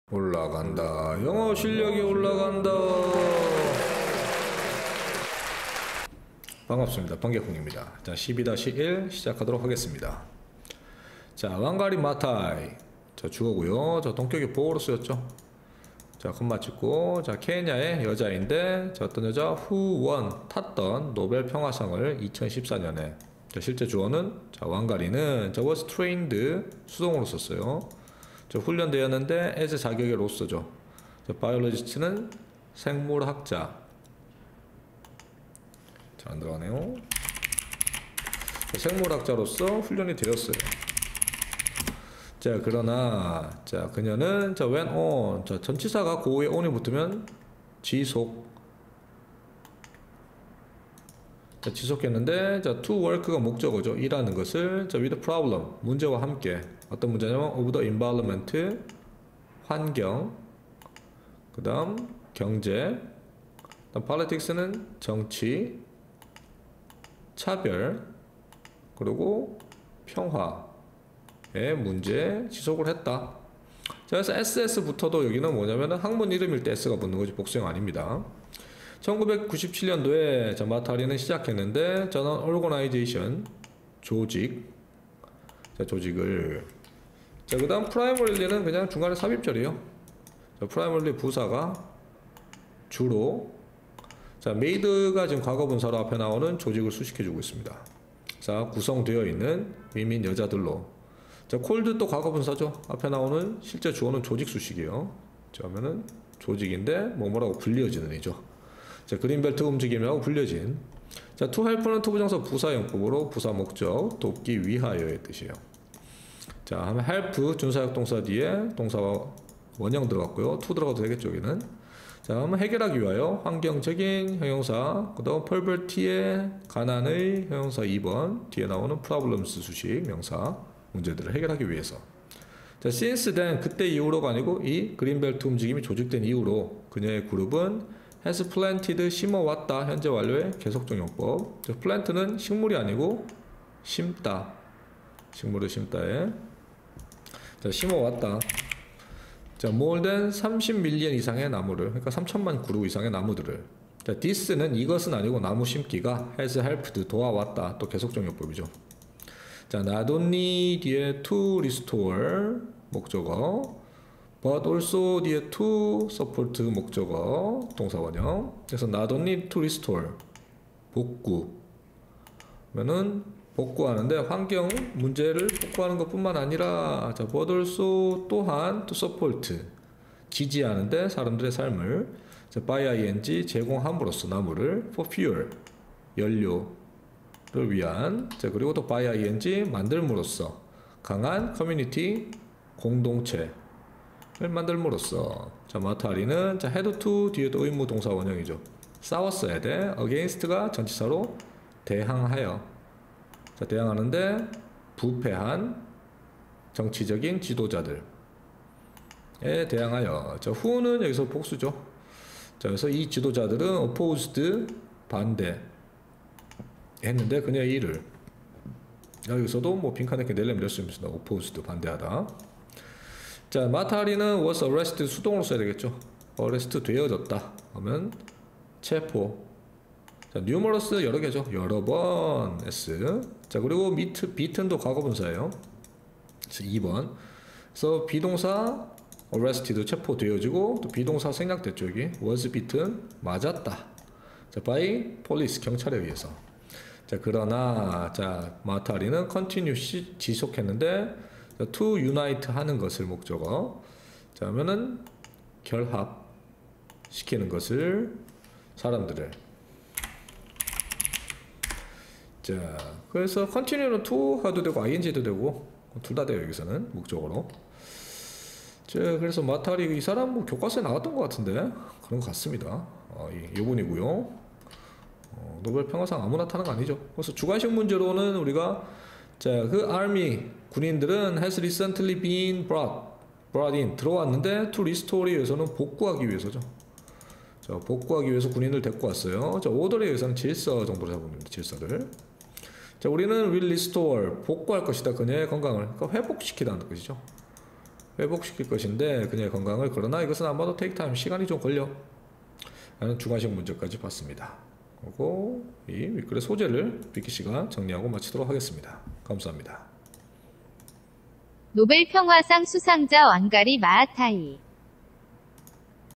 올라간다. 영어 실력이 올라간다. 반갑습니다. 방개콩입니다. 자, 12-1 시작하도록 하겠습니다. 자, 왕가리 마타이. 자, 주어고요. 자, 동격이 보어로 쓰였죠. 자, 콤마 찍고. 자, 케냐의 여자인데, 자, 어떤 여자 who won 탔던 노벨 평화상을 2014년에. 자, 실제 주어는 자, 왕가리는 자, was trained 수동으로 썼어요. 저 훈련되었는데 as 자격의 로서죠. 바이올로지스트는 생물학자. 자, 안 들어가네요. 생물학자로서 훈련이 되었어요. 자, 그러나 자, 그녀는 자, went on. 자, 전치사가 고우에 on이 붙으면 지속. 자, 지속했는데 자, to work가 목적어죠. 일하는 것을 자, with problem 문제와 함께 어떤 문제냐면 of the environment 환경, 그 다음 경제, 그다음 politics는 정치, 차별, 그리고 평화의 문제 지속을 했다. 자, 그래서 SS부터도 여기는 뭐냐면 학문 이름일 때 S가 붙는 거지 복수형 아닙니다. 1997년도에 자, 마타리는 시작했는데 저는 organization 조직, 자, 조직을 자, 그 다음 primary는 그냥 중간에 삽입절이에요. 자, primarily 부사가 주로 자, made가 지금 과거분사로 앞에 나오는 조직을 수식해주고 있습니다. 자, 구성되어 있는 미민 여자들로. 자, cold도 과거분사죠. 앞에 나오는 실제 주어는 조직 수식이에요. 자, 하면은 조직인데 뭐라고 불려지는 이죠. 자, 그린벨트 움직임이라고 불려진. 자, to help는 투부정사 부사용법으로 부사 목적 돕기 위하여의 뜻이에요. 자, 하면 help 준사역 동사 뒤에 동사 원형 들어갔고요. to 들어가도 되겠죠, 여기는. 자, 그러면 해결하기 위하여 환경적인 형용사, 그 다음 poverty의 가난의 형용사 2번 뒤에 나오는 problems 수식 명사 문제들을 해결하기 위해서. 자, since then 그때 이후로가 아니고 이 그린벨트 움직임이 조직된 이후로 그녀의 그룹은 has planted 심어왔다. 현재 완료의 계속적 용법. 자, plant는 식물이 아니고 심다. 식물을 심다에. 자, 심어왔다. 자, more than 30밀리언 이상의 나무를, 그러니까 3천만 그루 이상의 나무들을. 자, this는 이것은 아니고 나무 심기가 has helped 도와왔다. 또 계속적 용법이죠. 자, not only 뒤에 to restore 목적어. but also 뒤에 to support 목적어 동사 원형. 그래서 not only to restore 복구 그러면은 복구하는데 환경 문제를 복구하는 것뿐만 아니라 자, but also 또한 to support 지지하는데 사람들의 삶을 자, by ing 제공함으로써 나무를 for fuel 연료를 위한 자, 그리고 또 by ing 만들므로써 강한 커뮤니티 공동체 를 만들므로써 자, 마타리는 자, had to 뒤에도 의무 동사 원형이죠. 싸웠어야 돼. against가 전치사로 대항하여. 자, 대항하는데 부패한 정치적인 지도자들에 대항하여. 자, who는 여기서 복수죠. 자, 그래서 이 지도자들은 opposed 반대 했는데 그녀의 일을 여기서도 뭐 빈칸에 이렇게 내려면 낼 수 있습니다. opposed 반대하다. 자, 마타리는 was arrested 수동으로 써야 되겠죠. arrest 되어졌다 하면 체포. 자, numerous 여러 개죠. 여러 번 s. 자, 그리고 beaten도 과거분사예요. 2번. 그래서 비동사 arrest도 체포되어지고 또 비동사 생략됐죠. 여기 was beaten 맞았다. 자, by police 경찰에 의해서. 자, 그러나 자, 마타리는 continue 지속했는데 to unite 하는 것을 목적어. 자, 하면은 결합 시키는 것을 사람들을. 자, 그래서 continue는 to 해도 되고 ing도 되고 둘 다 돼요. 여기서는 목적어로. 자, 그래서 마타리 이 사람 뭐 교과서에 나왔던 것 같은데 그런 것 같습니다. 이분이고요. 노벨 평화상 아무나 타는 거 아니죠. 그래서 주관식 문제로는 우리가 자, 그 army 군인들은 has recently been brought in 들어왔는데 to restore에 의해서는 복구하기 위해서죠. 자, 복구하기 위해서 군인을 데리고 왔어요. 자, order에 의해서는 질서 정도로 잡습니다. 질서를. 자, 우리는 will restore 복구할 것이다. 그녀의 건강을 그러니까 회복시키다는 것이죠. 회복시킬 것인데 그녀의 건강을, 그러나 이것은 아마도 테이크 타임, 시간이 좀 걸려 라는 주관식 문제까지 봤습니다. 그리고 이 윗글의 소재를 비키씨가 정리하고 마치도록 하겠습니다. 감사합니다. 노벨 평화상 수상자 왕가리 마하타이